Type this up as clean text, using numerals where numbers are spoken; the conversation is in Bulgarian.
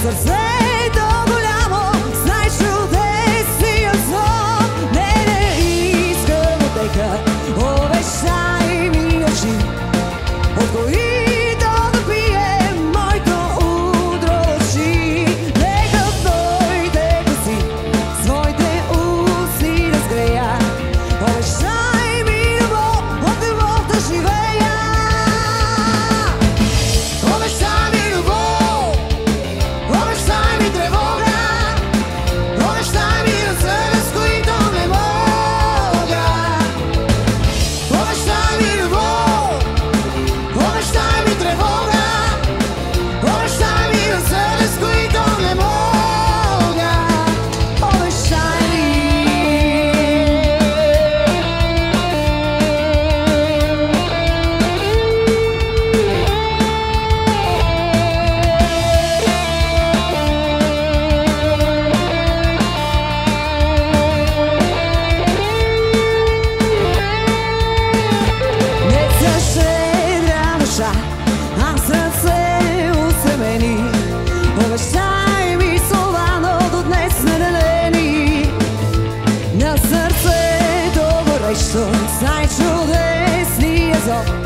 сърцето голямо, знаеш чудесния сон. Не искам отека, обещай ми очи, от които да пие моето утро лъжи. Нека твоите коси, своите уси разгрея, обещай ми любов, от любов да живея. Обещай ми любов, обещай ми тревога, обещай ми ръце, с които не мога. Обещай ми любов, обещай ми тревога, обещай ми ръце, с които не мога. Обещай ми. Не щедра душа, а сърце усемени. Обещай ми слова, но до днес неделени. На сърцето горещо, знай чудесния зов.